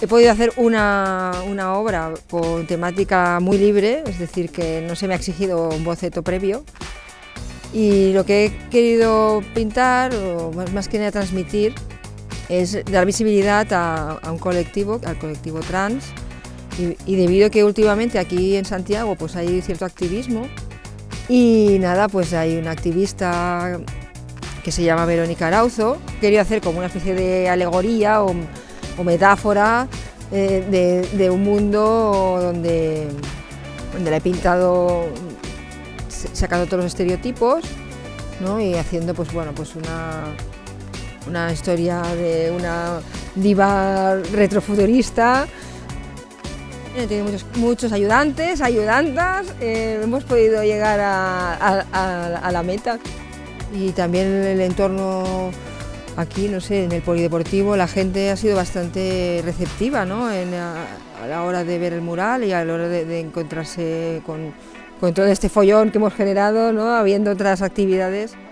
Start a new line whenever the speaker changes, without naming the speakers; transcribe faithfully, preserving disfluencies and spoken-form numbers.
He podido hacer una, una obra con temática muy libre, es decir, que no se me ha exigido un boceto previo. Y lo que he querido pintar, o más, más que nada transmitir, es dar visibilidad a, a un colectivo, al colectivo trans. Y, y debido a que últimamente aquí en Santiago pues hay cierto activismo, y nada, pues hay una activista que se llama Verónica Arauzo. Quería hacer como una especie de alegoría o, o metáfora eh, de, de un mundo donde, donde la he pintado sacando todos los estereotipos, ¿no? Y haciendo pues, bueno, pues una, una historia de una diva retrofuturista. Tiene muchos, muchos ayudantes, ayudantas, eh, hemos podido llegar a, a, a, a la meta. Y también el entorno aquí, no sé, en el polideportivo, la gente ha sido bastante receptiva, ¿no? En, a, a la hora de ver el mural y a la hora de, de encontrarse con, con todo este follón que hemos generado, ¿no? Habiendo otras actividades.